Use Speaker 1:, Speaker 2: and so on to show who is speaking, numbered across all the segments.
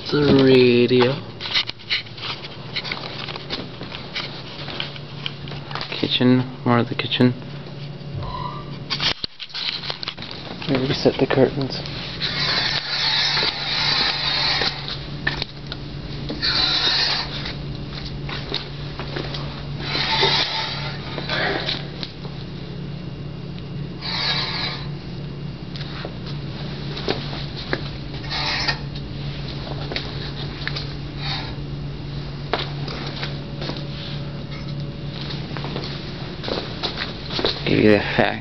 Speaker 1: It's a radio. Kitchen, more of the kitchen. Maybe set the curtains. Give you the effect.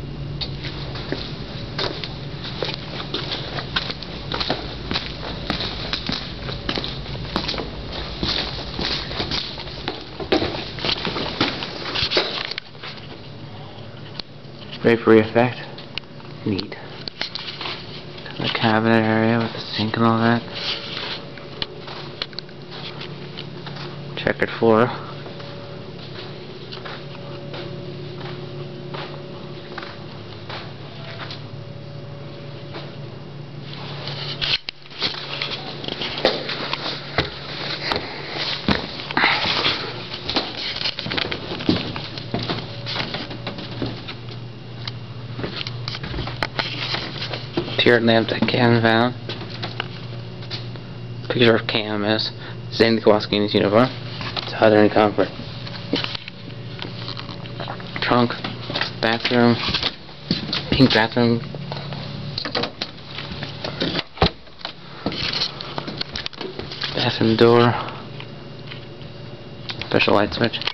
Speaker 1: Drapery effect. Neat. The cabinet area with the sink and all that. Checkered floor. Tiered lamp that Cam found. Picture of Cam is Zane the Kowalski in his uniform. Southern comfort. Trunk, bathroom, pink bathroom. Bathroom door. Special light switch.